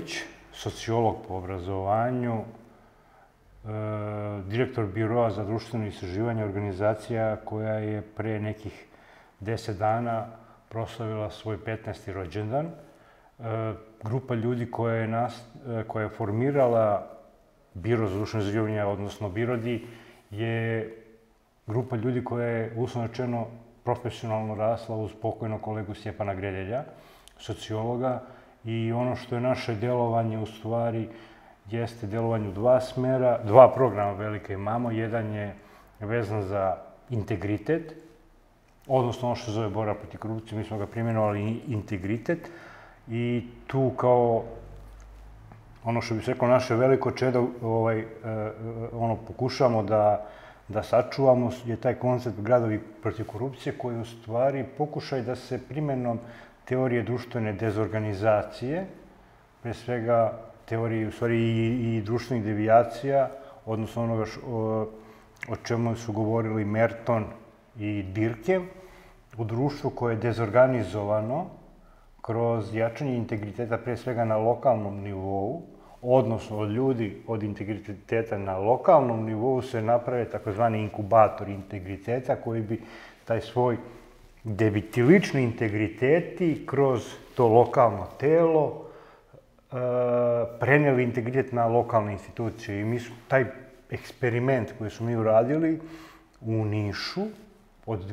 Đurić, sociolog po obrazovanju, direktor Biroa za društveno istraživanje, organizacija koja je pre nekih 10 dana proslavila svoj 15. rođendan. Grupa ljudi koja je formirala Biro za društveno istraživanje, odnosno BIRODI, je grupa ljudi koja je, uslovno rečeno, profesionalno rasla uz pokojnog kolegu Stjepana Gredelja, sociologa, i ono što je naše delovanje u stvari jeste delovanje u dva smera, dva programa velike imamo. Jedan je vezan za integritet, odnosno ono što se zove borba protiv korupcije, mi smo ga primjenovali integritet, i tu kao ono što bi se rekao naše veliko čedo, pokušavamo da sačuvamo, je taj koncept gradovi protiv korupcije, koji u stvari pokušaj da se primjenom teorije društvene dezorganizacije, pre svega teorije u stvari i društvenih devijacija, odnosno onoga o čemu su govorili Merton i Durkheim, u društvu koje je dezorganizovano kroz jačanje integriteta pre svega na lokalnom nivou, odnosno od ljudi od integriteta na lokalnom nivou se naprave takozvani inkubatori integriteta koji bi taj svoj, gde bi ti lični integriteti kroz to lokalno telo preneli integritet na lokalne institucije. I mi smo taj eksperiment koji smo mi uradili u Nišu od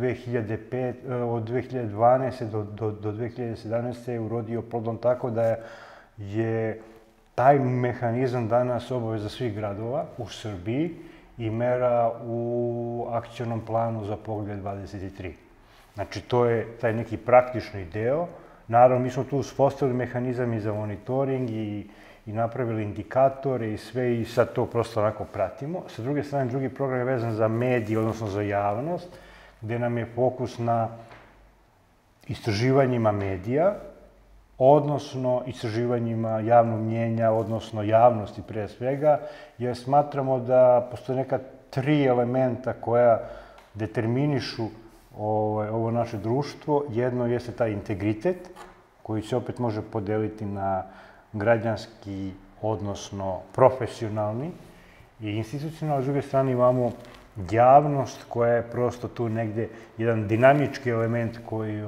2012. do 2017. je urodio plodom tako da je taj mehanizam danas obaveza svih gradova u Srbiji i mera u akcionom planu za Poglavlje 23. Znači, to je taj neki praktični deo. Naravno, mi smo tu uspostavili mehanizam i za monitoring i napravili indikatore i sve, i sad to prosto onako pratimo. Sa druge strane, drugi program je vezan za medije, odnosno za javnost, gde nam je fokus na istraživanjima medija, odnosno istraživanjima javnog mnjenja, odnosno javnosti pre svega, jer smatramo da postoje neka tri elementa koja determinišu ovo naše društvo. Jedno jeste taj integritet, koji se opet može podeliti na građanski, odnosno profesionalni i institucionalni. S druge strane imamo javnost koja je prosto tu negde jedan dinamički element koji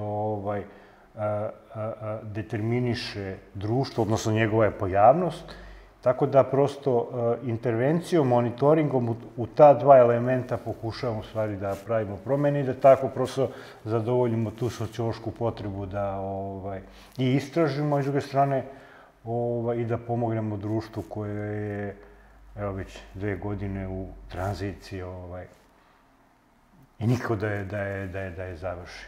determiniše društvo, odnosno njegova je pojavnost. Tako da prosto intervencijom, monitoringom u ta dva elementa pokušavamo u stvari da pravimo promene i da tako prosto zadovoljimo tu sociološku potrebu da i istražimo, a s druge strane i da pomognemo društvu koje je, evo, već 2 godine u tranziciji i niko da je završi.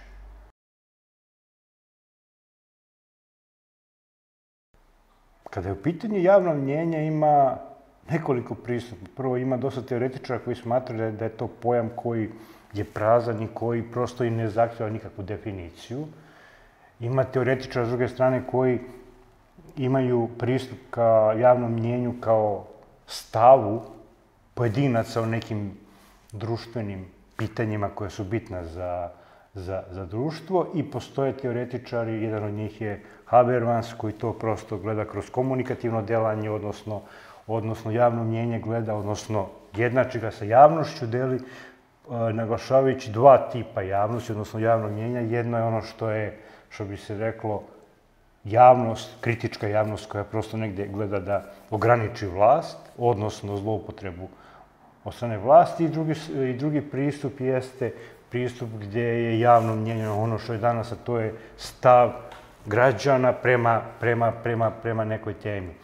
Kada je u pitanju javno mnjenje, ima nekoliko pristupa. Prvo, ima dosta teoretičara koji smatraju da je to pojam koji je prazan i koji prosto i ne zahtjeva nikakvu definiciju. Ima teoretičara, s druge strane, koji imaju pristup ka javnom mnjenju kao stavu pojedinaca o nekim društvenim pitanjima koje su bitna za društvo, i postoje teoretičari, jedan od njih je Habermas, koji to prosto gleda kroz komunikativno delanje, odnosno javno mnjenje gleda, odnosno jednači ga sa javnošću, deli naglašavajući dva tipa javnosti, odnosno javno mnjenja. Jedno je ono što bi se reklo, javnost, kritička javnost koja prosto negde gleda da ograniči vlast, odnosno zloupotrebu od strane vlasti, i drugi pristup jeste pristup gde je javno mnjenje ono što je danas, a to je stav građana prema nekoj temi.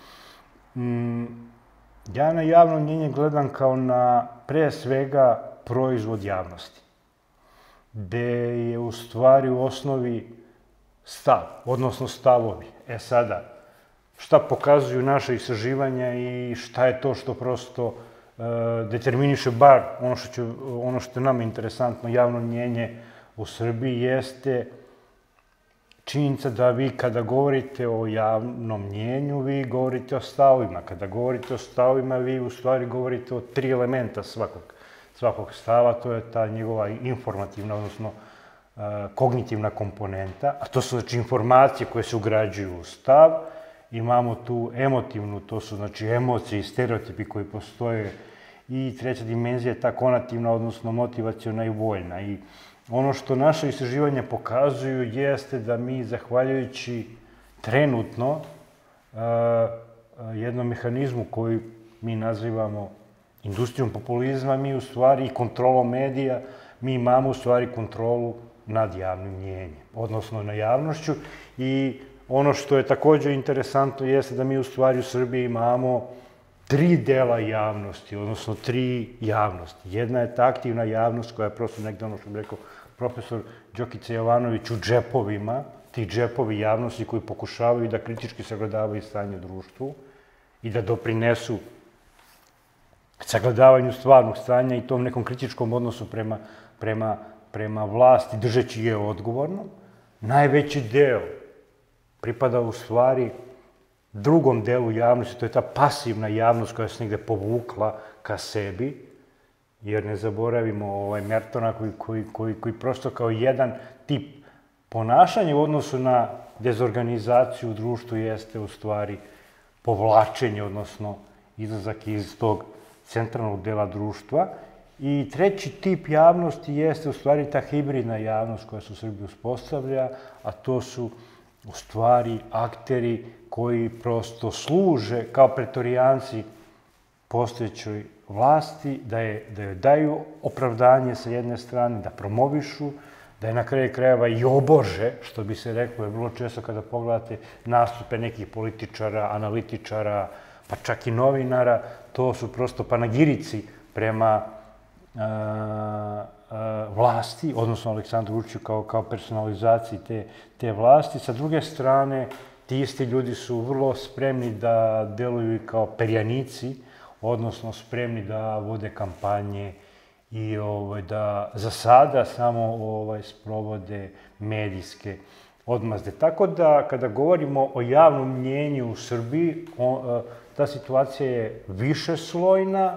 Ja na javno mnjenje gledam kao na, pre svega, proizvod javnosti, gde je u stvari u osnovi stav, odnosno stavovi. Sada, šta pokazuju naše istraživanja i šta je to što prosto determiniše bar ono što je nama interesantno, javno mnjenje u Srbiji, jeste činjenica da vi kada govorite o javnom mnjenju, vi govorite o stavovima. Kada govorite o stavovima, vi u stvari govorite o 3 elementa svakog stava, to je ta njegova informativna, odnosno kognitivna komponenta, a to su znači informacije koje se ugrađuju u stav, imamo tu emotivnu, to su znači emocije i stereotipi koji postoje, i treća dimenzija je ta konativna, odnosno motivaciona i voljna. I ono što naše istraživanja pokazuju jeste da mi, zahvaljujući trenutno jednom mehanizmu koji mi nazivamo industrijom populizma, mi u stvari i kontrolom medija, mi imamo u stvari kontrolu nad javnim mnjenjem, odnosno na javnošću. I ono što je također interesantno jeste da mi u stvari u Srbiji imamo 3 dela javnosti, odnosno 3 javnosti. Jedna je ta aktivna javnost koja je prosto negde, ono što bi rekao profesor Đokica Jovanović, u džepovima, ti džepovi javnosti koji pokušavaju da kritički sagledavaju stanje u društvu i da doprinesu sagledavanju stvarnog stanja i tom nekom kritičkom odnosu prema vlasti, držeći je odgovorno. Najveći deo pripada u stvari drugom delu javnosti, to je ta pasivna javnost koja se negde povukla ka sebi, jer ne zaboravimo Mertona koji prosto kao jedan tip ponašanja u odnosu na dezorganizaciju u društvu jeste u stvari povlačenje, odnosno izlazak iz tog centralnog dela društva. I treći tip javnosti jeste u stvari ta hibridna javnost koja se u Srbiji uspostavlja, a to su u stvari akteri koji prosto služe kao pretorijanci postojećoj vlasti, da joj daju opravdanje sa jedne strane, da promovišu, da je na kraju krajeva i obože, što bi se reklo, je vrlo često kada pogledate nastupe nekih političara, analitičara, pa čak i novinara, to su prosto panagirici prema vlasti, odnosno Aleksandru Vučiću kao personalizaciji te vlasti. Sa druge strane, ti isti ljudi su vrlo spremni da deluju kao perjanici, odnosno spremni da vode kampanje i da za sada samo sprovode medijske odmazde. Tako da, kada govorimo o javnom mnjenju u Srbiji, ta situacija je višeslojna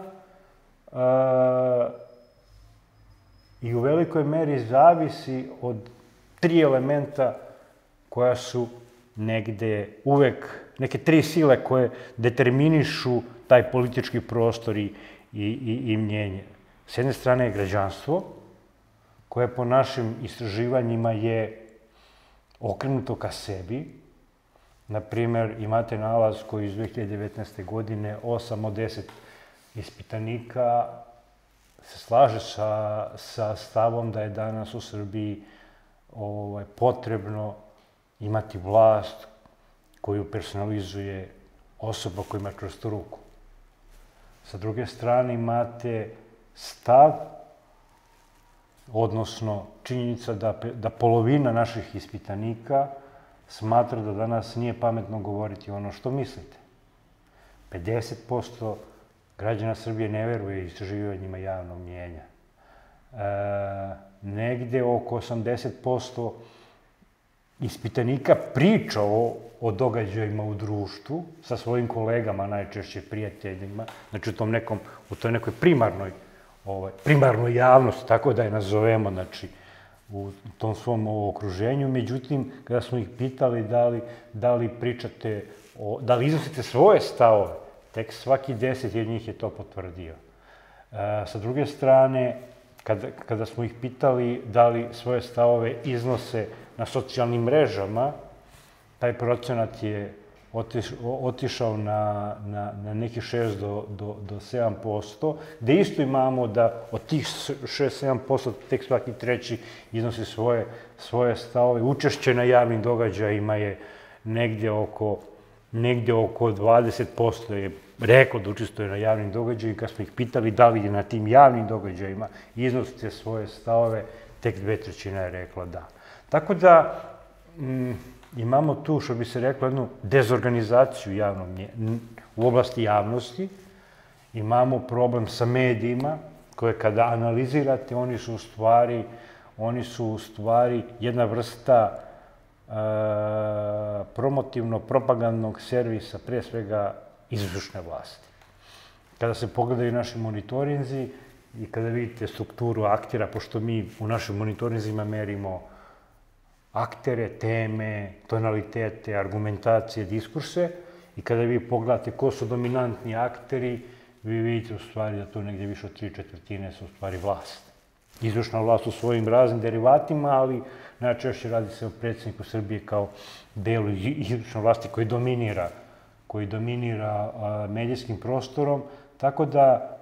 i u velikoj meri zavisi od 3 elementa koja su negde uvek, neke 3 sile koje determinišu taj politički prostor i mnjenje. S jedne strane je građanstvo, koje po našim istraživanjima je okrenuto ka sebi. Naprimer, imate nalaz koji iz 2019. godine 8 od 10 ispitanika se slaže sa stavom da je danas u Srbiji potrebno imati vlast koju personalizuje osoba koja ima čvrstu ruku. Sa druge strane imate stav, odnosno činjenica da polovina naših ispitanika smatra da danas nije pametno govoriti ono što mislite. 50% građana Srbije ne veruje istraživanjima javnog mnjenja. Negde oko 80% ispitanika priča o događajima u društvu sa svojim kolegama, najčešće prijateljima, znači u toj nekoj primarnoj javnosti, tako da je nazovemo, znači u tom svom okruženju. Međutim, kada smo ih pitali da li pričate, da li iznosite svoje stavove, tek svaki 10 od njih je to potvrdio. Sa druge strane, kada smo ih pitali da li svoje stavove iznose na socijalnim mrežama, taj procenat je otišao na nekih 6 do 7%, gde isto imamo da od tih 6-7% tek svaki treći iznosi svoje stavove. Učešće na javnim događajima je negde oko 20% je reklo da učestvuje na javnim događajima. Kad smo ih pitali da li je na tim javnim događajima iznosite svoje stavove, tek 2/3 je rekla da. Tako da imamo tu, što bi se reklo, jednu dezorganizaciju u oblasti javnosti. Imamo problem sa medijima, koje kada analizirate, oni su u stvari jedna vrsta promotivno-propagandnog servisa, pre svega izvršne vlasti. Kada se pogledaju naši monitorinzi i kada vidite strukturu aktera, pošto mi u našim monitorinzima merimo aktere, teme, tonalitete, argumentacije, diskurse i kada vi pogledate ko su dominantni akteri, vi vidite u stvari da to negdje više od 3/4 su u stvari vlast. Izvršna vlast u svojim raznim derivatima, ali najčešće radi se o predsjedniku Srbije kao delu izvršne vlasti koji dominira medijskim prostorom, tako da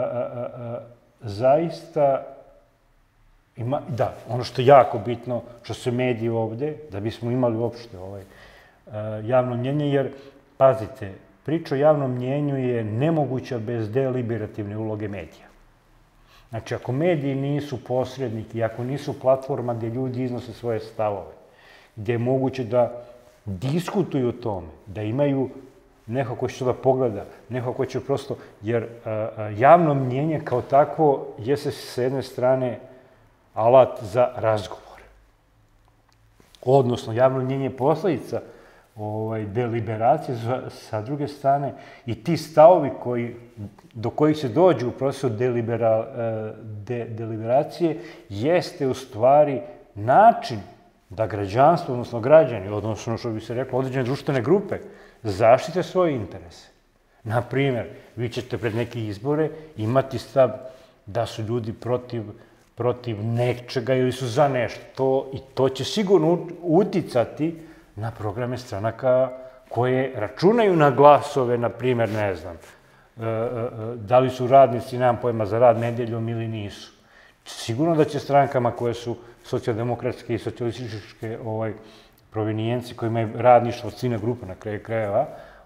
zaista ima, da, ono što je jako bitno, što se mediji ovde, da bismo imali uopšte javno mnjenje, jer, pazite, priča o javnom mnjenju je nemoguća bez deliberativne uloge medija. Znači, ako mediji nisu posrednik i ako nisu platforma gdje ljudi iznose svoje stavove, gdje je moguće da diskutuju o tome, da imaju neko ko će to da pogleda, neko ko će prosto, jer javno mnjenje kao takvo jeste s jedne strane alat za razgovor. Odnosno, javno mnjenje je posledica deliberacije, sa druge strane, i ti stavovi do kojih se dođe u procesu deliberacije jeste u stvari način da građanstvo, odnosno građani, odnosno što bi se reklo određene društvene grupe, zaštite svoje interese. Naprimjer, vi ćete pred neke izbore imati stav da su ljudi protiv nečega ili su za nešto i to će sigurno uticati na programe stranaka koje računaju na glasove, na primjer, ne znam, da li su radnici, nemam pojma, za rad nedeljom ili nisu. Sigurno da će strankama koje su socijaldemokratske i socijalističke provenijenci, koji imaju radništvo od ciljne grupe na kraju krajeva,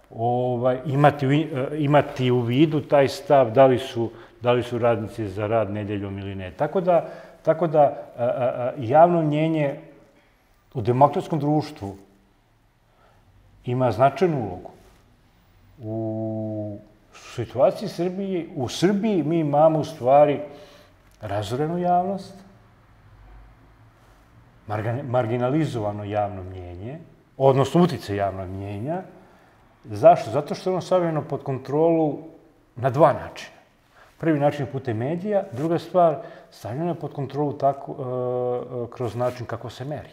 imati u vidu taj stav da li su radnici za rad nedeljom ili ne. Tako da javno mnjenje u demokratskom društvu ima značajnu ulogu. U situaciji u Srbiji mi imamo u stvari razorenu javnost, marginalizovano javno mnjenje, odnosno uticaj javnog mnjenja. Zašto? Zato što je ono stavljeno pod kontrolu na dva načina. Prvi način je putem medija, druga stvar, stavljeno je pod kontrolu kroz način kako se meri.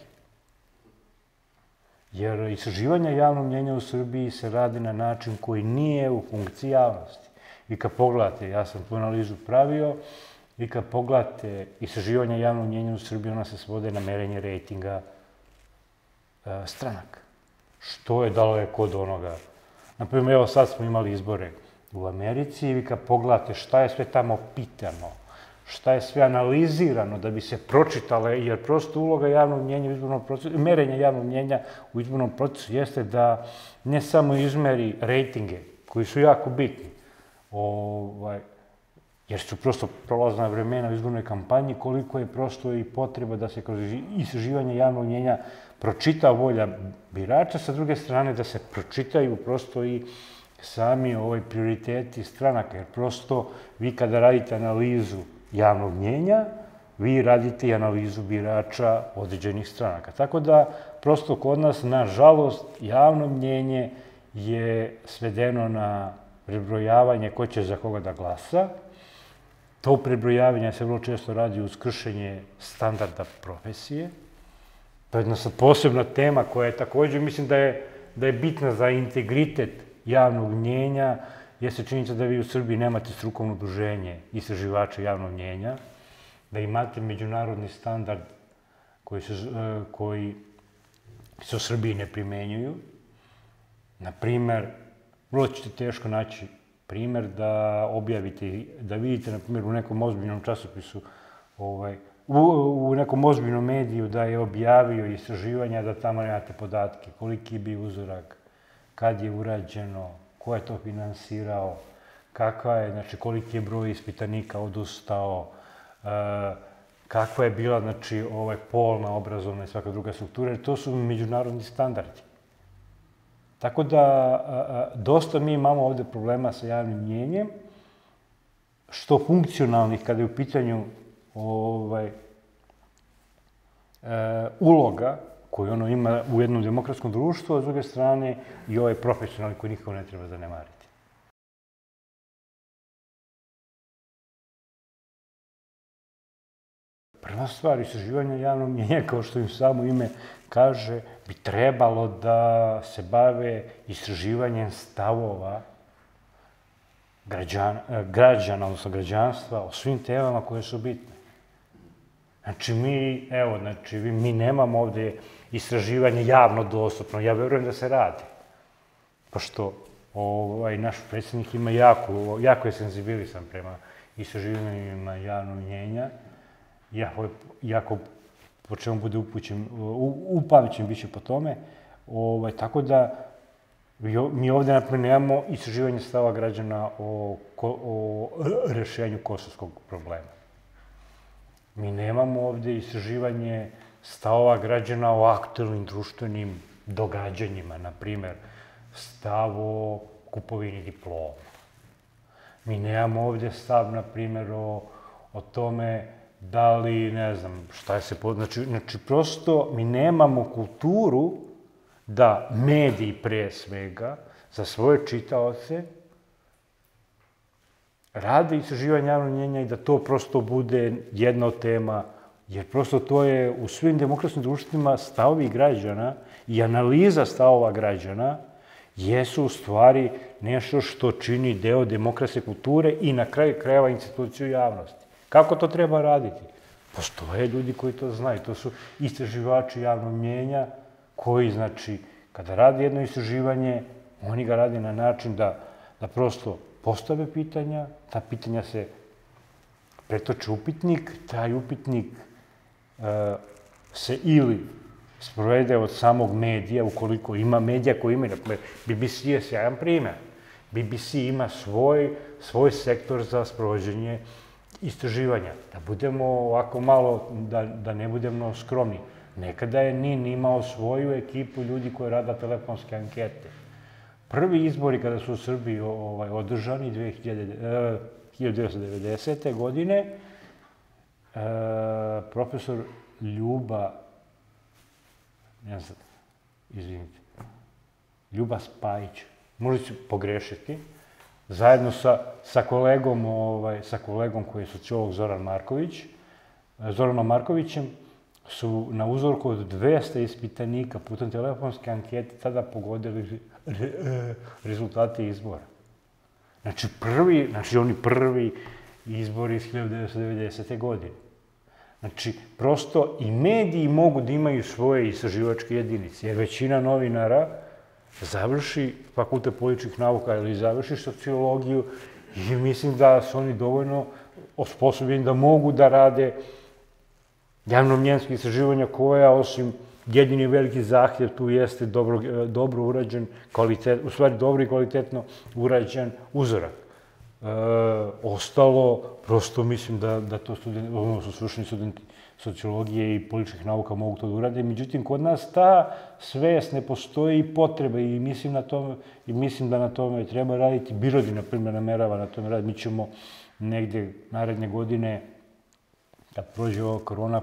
Jer istraživanja javnog mnjenja u Srbiji se radi na način koji nije u funkciji javnosti. Vi kad pogledate, ja sam tu analizu pravio, vi kad pogledate istraživanja javnog mnjenja u Srbiji, ona se svode na merenje rejtinga stranaka. Što je daleko od onoga. Naprimjer, evo sad smo imali izbore u Americi i vi kad pogledate šta je sve tamo pitano, šta je sve analizirano da bi se pročitale, jer prosto uloga javnog mnjenja u izbornom procesu, merenja javnog mnjenja u izbornom procesu jeste da ne samo izmeri rejtinge, koji su jako bitni, jer su prosto prolazna vremena u izbornoj kampanji, koliko je prosto i potreba da se kroz istraživanje javnog mnjenja pročita volja birača, sa druge strane da se pročitaju prosto i sami prioriteti stranaka, jer prosto vi kada radite analizu javnog mnjenja, vi radite i analizu birača određenih stranaka. Tako da, prosto kod nas, nažalost, javno mnjenje je svedeno na prebrojavanje ko će za koga da glasa. To prebrojavanje se vrlo često radi uz kršenje standarda profesije. To je jedna posebna tema koja je također, mislim da je bitna za integritet javnog mnjenja, jeste činjenica da vi u Srbiji nemate strukovno udruženje istraživača javnog mnjenja, da imate međunarodni standard koji se u Srbiji ne primenjuju. Naprimer, vrlo ćete teško naći primer da objavite, da vidite, na primjer, u nekom ozbiljnom časopisu, u nekom ozbiljnom mediju da je objavio istraživanja, da tamo nemate podatke, koliki je bio uzorak, kad je urađeno, ko je to finansirao, kakva je, znači koliki je broj ispitanika odustao, kakva je bila, znači, polna, obrazovna i svaka druga struktura, jer to su međunarodni standardi. Tako da, dosta mi imamo ovde problema sa javnim mnjenjem, što funkcionalnih, kada je u pitanju uloga koju ono ima u jednom demokratskom društvu, a s druge strane i ovaj profesionalni koji nikako ne treba zanemariti. prva stvar, istraživanje javnog mnjenja, kao što im samo ime kaže, bi trebalo da se bave istraživanjem stavova građana, odnosno građanstva, o svim temama koje su bitne. Znači, mi nemamo ovde istraživanje javno dostupno. Ja verujem da se radi. Pošto naš predsjednik ima jako je senzibilisan prema istraživanjima javnog mnjenja. Jako po čemu bude upamćen više po tome. Tako da mi ovde, naprimjer, nemamo istraživanje stava građana o rešenju kosovskog problema. Mi nemamo ovde istraživanje stavova građana o aktuelnim društvenim događanjima, na primer, stav o kupovini diploma. Mi nemamo ovde stav, na primer, o tome da li, ne znam, šta je se... Znači, prosto, mi nemamo kulturu da mediji, pre svega, za svoje čitaoce, rade istraživanje javnog mnjenja i da to prosto bude jedna od tema, jer prosto to je u svim demokratskim društvima stavovi građana i analiza stavova građana jesu u stvari nešto što čini deo demokratske kulture i na kraju krajeva instituciju javnosti. Kako to treba raditi? Postoje ljudi koji to znaju, to su istraživači javnog mnjenja koji, znači, kada radi jedno istraživanje, oni ga radi na način da prosto postave pitanja, ta pitanja se pretoče u upitnik, taj upitnik se ili sprovede od samog medija, ukoliko ima medija koji imaju, dakle, BBC je sjajan primer. BBC ima svoj sektor za sprovođenje istraživanja. Da budemo ovako malo, da ne budemo skromni. Nekada je NIN imao svoju ekipu ljudi koji rada telefonske ankete. Prvi izbori kada su u Srbiji održani 1990. godine, profesor Ljuba, ne znam, izvinite, Ljuba Spajić, možda ću pogrešiti, zajedno sa kolegom koji je sociolog Zoranom Markovićem, su na uzorku od 200 ispitanika putem telefonske ankete tada pogodili rezultate izbora. Znači oni prvi izbori iz 1990. godine. Znači, prosto i mediji mogu da imaju svoje istraživačke jedinice, jer većina novinara završi fakultet političkih nauka ili završi sociologiju i mislim da su oni dovoljno osposobljeni da mogu da rade javnomnjenjske istraživanja koja, osim jedini veliki zahtjev, tu jeste dobro urađen, u stvari dobro i kvalitetno urađen uzorak. Ostalo, prosto mislim da to su stručni studenti sociologije i političkih nauka mogu to da urade. Međutim, kod nas ta svest ne postoji i potreba i mislim da na tome treba raditi. Birodi, na primjer, namerava na tome raditi. Mi ćemo negde naredne godine, kad prođe ova korona,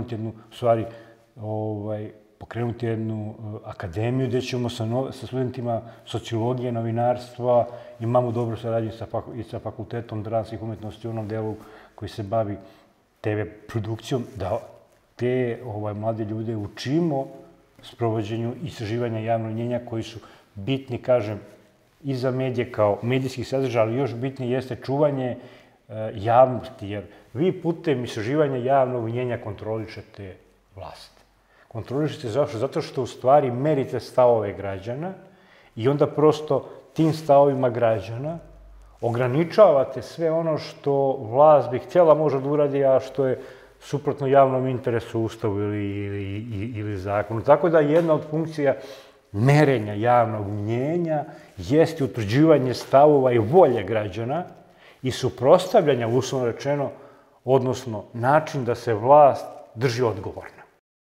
pokrenuti jednu akademiju gde ćemo sa studentima sociologije, novinarstva, imamo dobru saradnju i sa Fakultetom dramskih umetnosti u onom delu koji se bavi TV produkcijom, da te mlade ljude učimo sprovođenju istraživanja javnog mnjenja koji su bitni, kažem, i za medije kao medijski sadržaj, ali još bitnije jeste čuvanje javnosti, jer vi putem istraživanja javnog mnjenja kontrolišete vlast. Kontrolišete zašto? Zato što u stvari merite stavove građana i onda prosto tim stavovima građana ograničavate sve ono što vlast bi htjela možda da uradi, a što je suprotno javnom interesu, ustavu ili zakonu. Tako da jedna od funkcija merenja javnog mnjenja jeste utvrđivanje stavova i volje građana i suprotstavljanja, uslovno rečeno, odnosno način da se vlast drži odgovorna.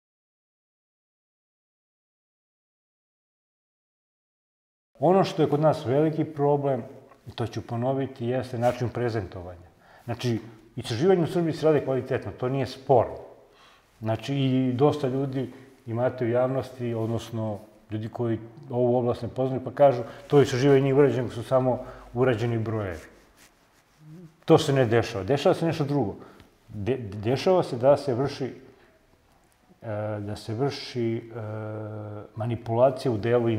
Ono što je kod nas veliki problem, to ću ponoviti, jeste način prezentovanja. Znači, istraživanje u Srbiji se rade kvalitetno, to nije sporno. Znači, i dosta ljudi imate u javnosti, odnosno ljudi koji ovu oblast ne poznaju, pa kažu to istraživanje nije urađeno, su samo urađeni brojevi. To se ne dešava. Dešava se nešto drugo. dešava se da se vrši manipulacija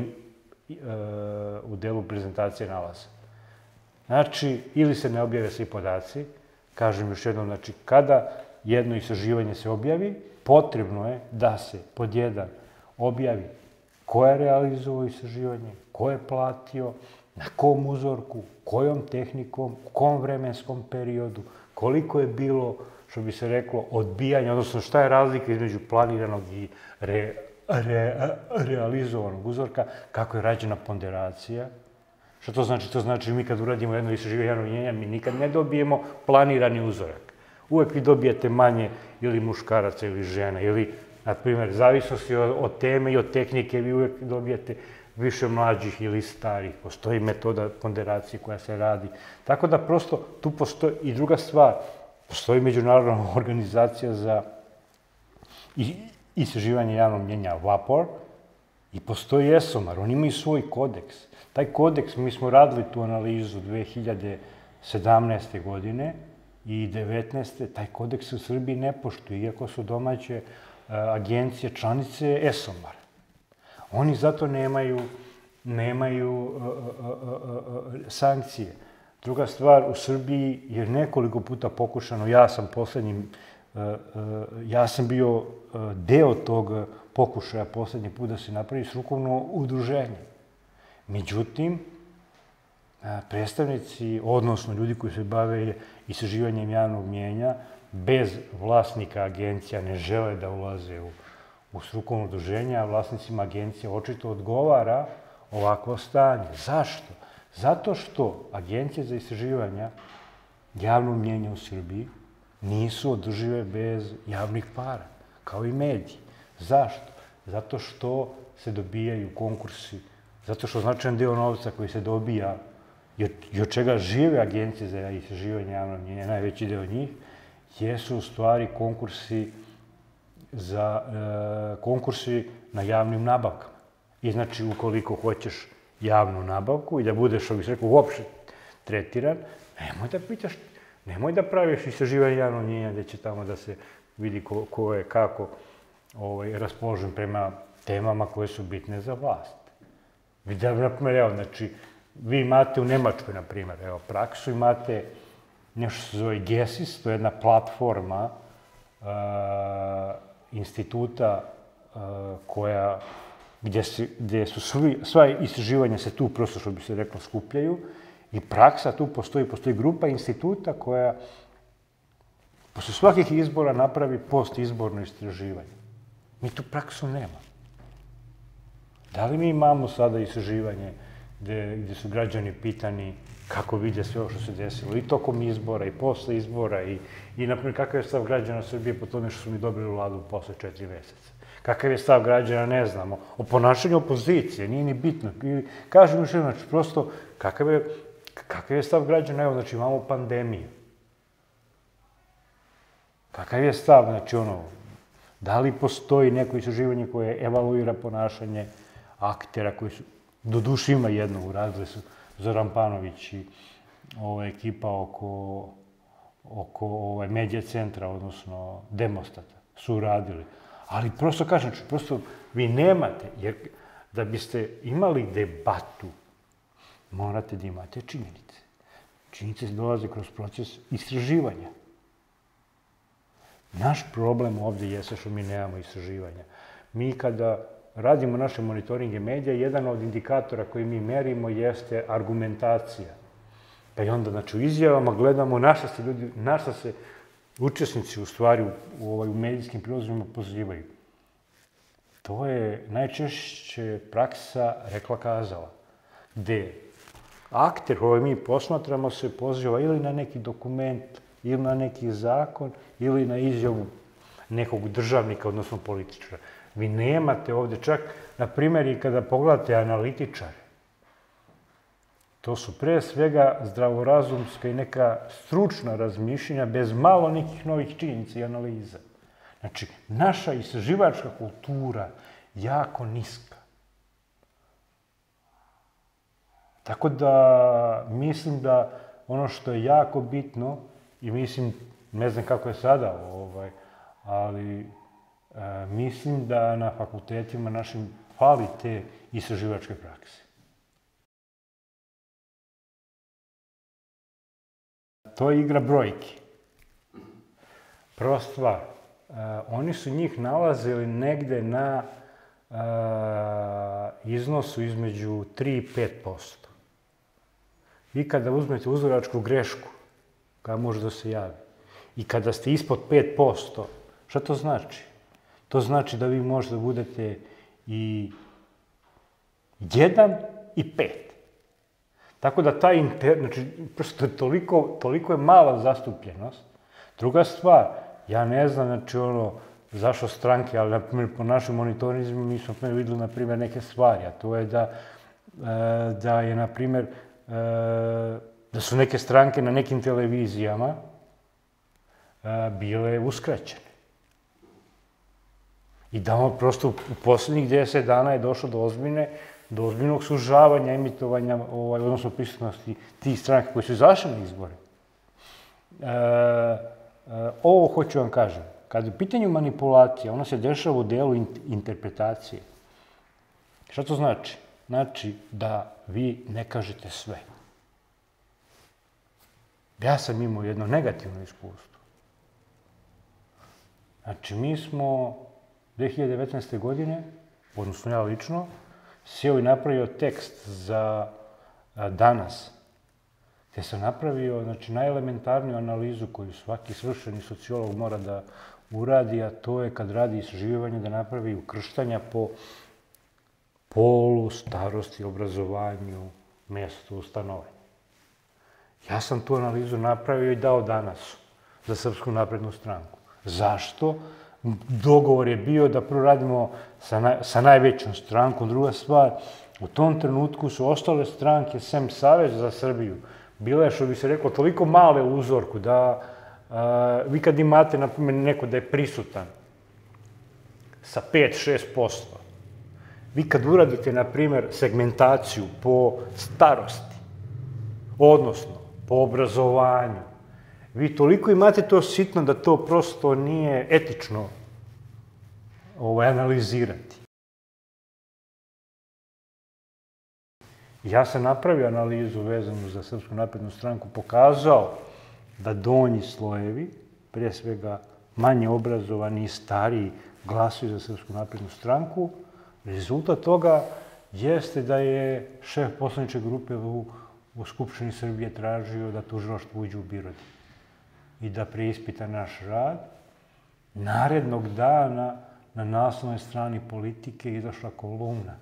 u delu prezentacije nalaza. Znači, ili se ne objave svi podaci, kažem još jednom, znači, kada jedno istraživanje se objavi, potrebno je da se pod jedan objavi ko je realizovao istraživanje, ko je platio, na kom uzorku, kojom tehnikom, u kom vremenskom periodu, koliko je bilo, što bi se reklo, odbijanja, odnosno šta je razlika između planiranog i realizovanog uzorka, kako je rađena ponderacija. Što to znači? To znači mi kad uradimo jedno istraživanje javnog mnijenja, mi nikad ne dobijemo planirani uzorak. Uvek vi dobijete manje ili muškaraca ili žena, ili, na primjer, zavisnosti od teme i od tehnike, vi uvek dobijete više mlađih ili starih. Postoji metoda ponderacije koja se radi. Tako da prosto tu postoji i druga stvar. Postoji međunarodna organizacija za istraživanje javnog mnijenja VAPOR i postoji ESOMAR. Oni imaju svoj kodeks. Taj kodeks, mi smo radili tu analizu 2017. godine i 2019. Taj kodeks se u Srbiji ne poštuje, iako su domaće agencije članice ESOMAR. Oni zato nemaju sankcije. Druga stvar, u Srbiji je nekoliko puta pokušano, ja sam bio deo tog pokušaja poslednji put da se napravi strukovno udruženje. Međutim, predstavnici, odnosno ljudi koji se bave istraživanjem javnog mnijenja, bez vlasnika agencija ne žele da ulaze u strukovno udruženje, a vlasnicima agencija očito odgovara ovakvo stanje. Zašto? Zato što agencije za istraživanja javnog mnijenja u Srbiji nisu održive bez javnih para, kao i mediji. Zašto? Zato što se dobijaju konkursi, zato što značajan deo novca koji se dobija i od čega žive agencije za istraživanje javnog mnijenja, najveći deo njih, jesu u stvari konkursi na javnim nabavkama. I znači, ukoliko hoćeš javnu nabavku i da budeš, što bih rekao, uopšte tretiran, nemoj da praviš istraživanje javnog mnijenja gde će tamo da se vidi ko je kako raspoložen prema temama koje su bitne za vlast. Znači, vi imate u Nemačkoj, na primjer, praksu, imate nešto se zove GESIS, to je jedna platforma instituta gdje su sva istraživanja se tu, prosto što bi se reklo, skupljaju i praksa tu postoji grupa instituta koja posle svakih izbora napravi postizborno istraživanje. Mi tu praksu nemamo. Da li mi imamo sada istraživanje gdje su građani pitani kako vide sve ovo što se desilo i tokom izbora i posle izbora i naprimjer, kakav je stav građana Srbije po tome što su mi dobili vladu posle 4 meseca? Kakav je stav građana, ne znamo, o ponašanju opozicije, nije ni bitno. Kažem još jedno, znači, prosto, kakav je stav građana, evo, znači, imamo pandemiju. Kakav je stav, znači, da li postoji neko istraživanje koje evaluira ponašanje aktera koji su, doduše ima jedno, uradili su Zoran Panović i ekipa oko medija centra, odnosno Demostata, su uradili. Ali prosto kažem, prosto vi nemate, jer da biste imali debatu, morate da imate činjenice. Činjenice dolaze kroz proces istraživanja. Naš problem ovde jeste što mi nemamo istraživanja. Mi kada radimo naše monitoringe medija, jedan od indikatora koji mi merimo jeste argumentacija. Pa i onda, znači, u izjavama gledamo na šta se učesnici u stvari u medijskim prilozima pozivaju. To je najčešće praksa rekla-kazala, gde akter koji mi posmatramo se poziva ili na neki dokument, ili na neki zakon, ili na izjavu nekog državnika, odnosno političara. Vi nemate ovde čak, na primjer, i kada pogledate analitičare, to su pre svega zdravorazumska i neka stručna razmišljenja bez malo nekih novih činjenica i analiza. Znači, naša istraživačka kultura jako niska. Tako da mislim da ono što je jako bitno i mislim ne znam kako je sada, ali mislim da na fakultetima našim fali te istraživačke prakse. To je igra brojki. Prva stvar, oni su njih nalazili negde na iznosu između 3 i 5%. Vi kada uzmete uzorčarsku grešku, koja može da se javi, i kada ste ispod 5%, šta to znači? To znači da vi možete da budete i 1 i 5. Tako da znači, prosto toliko je mala zastupljenost. Druga stvar, ja ne znam, znači zašto stranke, ali na primjer po našim monitorizmu mi smo videli, na primjer, neke stvari, a to je da je, na primjer, da su neke stranke na nekim televizijama bile uskraćene. I da on prosto u poslednjih 10 dana je došlo do ozbiljnog sužavanja emitovanja, odnosno prisutnosti tih stranaka koji su izašli na izbore. Ovo hoću vam kažem. Kad je u pitanju manipulacija, ona se dešava u delu interpretacije. Šta to znači? Znači da vi ne kažete sve. Ja sam imao jedno negativno iskustvo. Znači, mi smo 2019. godine, odnosno ja lično, sjeo i napravio tekst za Danas, gde sam napravio, znači, najelementarniju analizu koju svaki svršeni sociolog mora da uradi, a to je kad radi istraživanje da napravi ukrštanja po polu, starosti, obrazovanju, mestu stanovanja. Ja sam tu analizu napravio i dao Danas za Srpsku naprednu stranku. Zašto? Dogovor je bio da prvo radimo sa najvećom strankom. Druga stvar, u tom trenutku su ostale stranke, sem Savez za Srbiju, bile, što bi se reklo, toliko male u uzorku da vi kad imate, na primjer, neko da je prisutan sa 5-6%, vi kad uradite, na primjer, segmentaciju po starosti, odnosno po obrazovanju, vi toliko imate to sitno da to prosto nije etično analizirati. Ja sam napravio analizu vezanu za Srpsku naprednu stranku, pokazao da donji slojevi, pre svega manje obrazovani i stariji, glasuju za Srpsku naprednu stranku. Rezultat toga jeste da je šef poslaničke grupe u Skupštini Srbije tražio da tužilaštvo uđe u Birodi i da preispita naš rad. Narednog dana na naslovnoj strani Politike izašla kolumna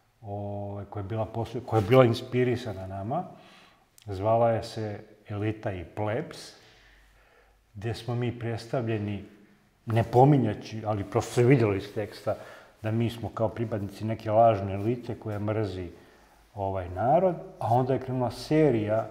koja je bila inspirisana nama. Zvala je se Elita i plebs, gde smo mi predstavljeni, ne pominjaći, ali prosto se vidjelo iz teksta, da mi smo kao pripadnici neke lažne elite koja mrzi ovaj narod, a onda je krenula serija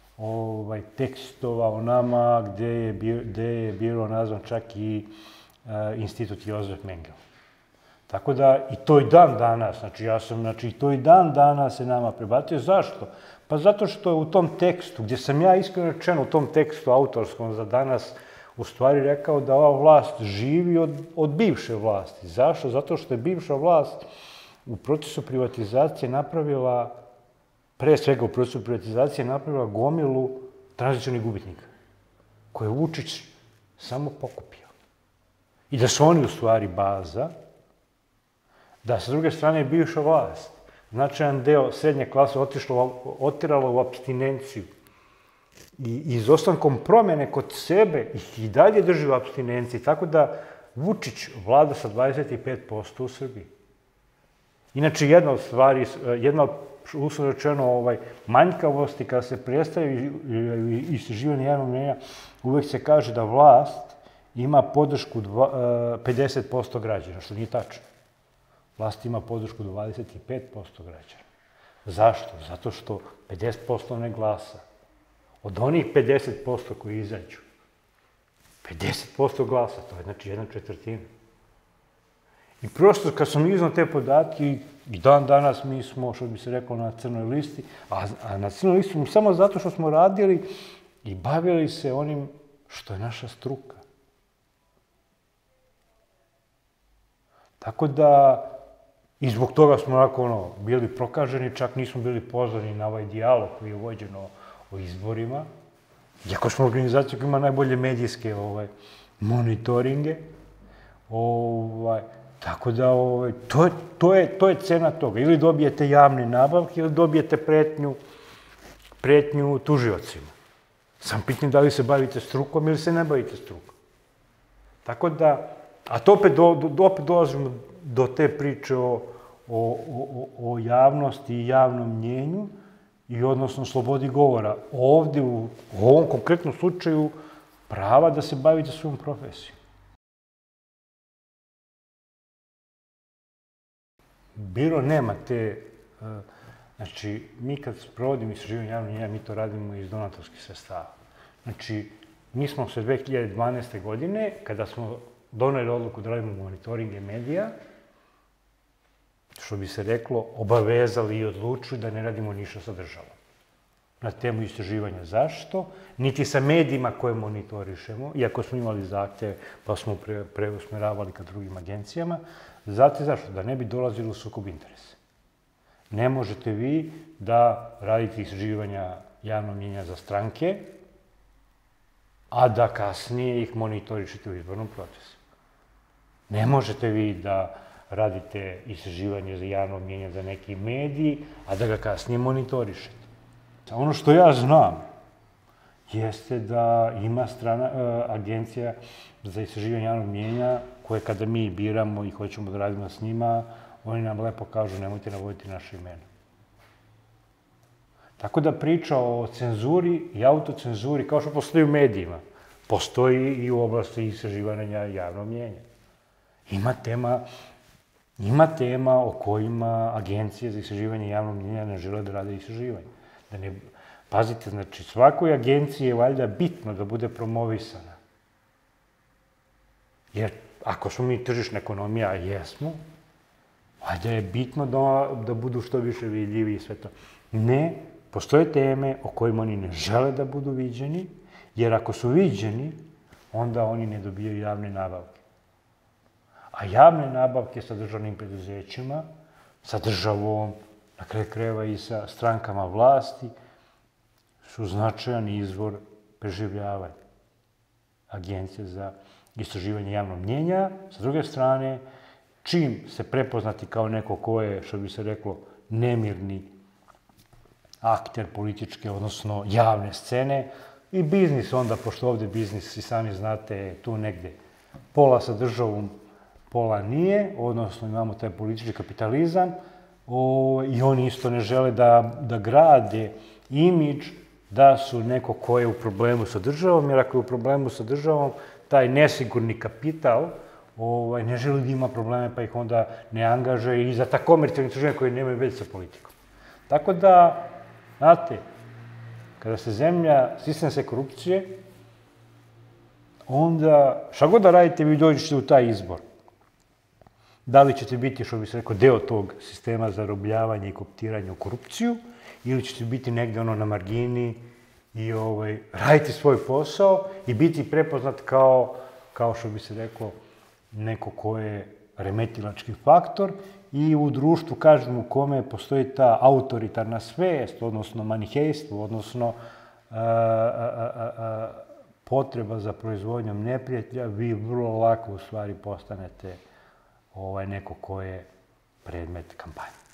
tekstova o nama gde je bilo nazvan čak i Institut Jozef Mengele. Tako da i to i dan danas, znači i to i dan danas se nama prebacio. Zašto? Pa zato što je u tom tekstu, gdje sam ja iskreno rečeno u tom tekstu autorskom za Danas u stvari rekao da ova vlast živi od bivše vlasti. Zašto? Zato što je bivša vlast u procesu privatizacije napravila, pre svega u procesu privatizacije napravila gomilu tranzicionih gubitnika, koje je Vučić samo pokupio. I da su oni u stvari baza, da sa druge strane je bivša vlast značajan deo srednje klase otirala u apstinenciju i izostankom promene kod sebe ih i dalje drži u apstinenciji, tako da Vučić vlada sa 25% u Srbiji. Inače, jedna od stvari, jedna od, uslovno rečeno, manjkavosti kada se predstavljaju istraživanje javnog mnjenja, uvek se kaže da vlast ima podršku 50% građana, što nije tačno. Vlast ima podršku 25% građana. Zašto? Zato što 50% ne glasa. Od onih 50% koji izađu, 50% glasa, to je znači 1/4. I prosto, kad sam iznao te podatke, i dan danas mi smo, što bi se reklo, na crnoj listi, a na crnoj listi smo samo zato što smo radili i bavili se onim što je naša struka. Tako da, i zbog toga smo onako bili prokaženi, čak nismo bili pozvani na ovaj dijalog koji je vođen o izborima, iako smo organizacija koja ima najbolje medijske monitoringe. Tako da, to je cena toga. Ili dobijete javne nabavke, ili dobijete pretnju tužiocima. Sam pitanje da li se bavite strukom ili se ne bavite strukom. Tako da, a to opet dolazimo do te priče o javnosti i javnom mnjenju i odnosno slobodi govora. Ovde, u ovom konkretnom slučaju, prava da se bavite svojom profesijom. Biro nema te, znači, mi kad sprovodimo istraživanje javnog mnjenja, mi to radimo iz donatorskih sredstava. Znači, mi smo se 2012. godine, kada smo doneli odluku da radimo monitoringe medija, što bi se reklo, obavezali i odlučili da ne radimo ništa sa državom. Na temu istraživanja zašto, niti sa medijima koje monitorišemo, iako smo imali zahteve pa smo preusmeravali ka drugim agencijama. Znate zašto? Da ne bi dolazilo u sukob interesa. Ne možete vi da radite istraživanja javnog mnjenja za stranke, a da kasnije ih monitorišete u izbornom procesu. Ne možete vi da radite istraživanje za javno mnjenje za neki mediji, a da ga kasnije monitorišete. Ono što ja znam jeste da ima agencija za istraživanje javnog mnjenja koje kada mi biramo i hoćemo da radimo s njima, oni nam lepo kažu nemojte navoditi naše imena. Tako da priča o cenzuri i autocenzuri, kao što postoji u medijima, postoji i u oblasti istraživanja javnog mnjenja. Ima tema o kojima agencije za istraživanje javnog mnjenja ne žele da rade istraživanje. Pazite, znači, svakoj agenciji je valjda bitno da bude promovisana. Jer ako smo mi tržišna ekonomija, a jesmo, valjda je bitno da budu što više vidljivi i sve to. Ne, postoje teme o kojima oni ne žele da budu viđeni, jer ako su viđeni, onda oni ne dobijaju javne nabavke. A javne nabavke sa državnim preduzećima, sa državom, na kraju krajeva i sa strankama vlasti, su značajan izvor preživljavanja agencije za istraživanje javnog mnjenja. Sa druge strane, čim se prepoznati kao neko ko je, što bi se reklo, nemirni akter političke, odnosno javne scene, i biznis onda, pošto ovde biznis, i sami znate, tu negde pola sa državom, pola nije, odnosno imamo taj politički kapitalizam, i oni isto ne žele da grade imidž da su neko ko je u problemu sa državom, jer ako je u problemu sa državom, taj nesigurni kapital ne želi da ima probleme, pa ih onda ne angažuje i za ta komercijalna istraživanja koji nemaju veze sa politikom. Tako da, znate, kada se zemlja stisne korupcije, onda šta god da radite, vi dođete u taj izbor. Da li ćete biti, što bi se rekao, deo tog sistema za zarobljavanje i kooptiranje u korupciju, ili ćete biti negde na margini i raditi svoj posao i biti prepoznat kao, što bi se rekao, neko ko je remetilački faktor i u društvu, kažem, u kome postoji ta autoritarna svest, odnosno manihejstvo, odnosno potreba za proizvodnjom neprijatelja, vi vrlo lako u stvari postanete neko ko je predmet kampanje.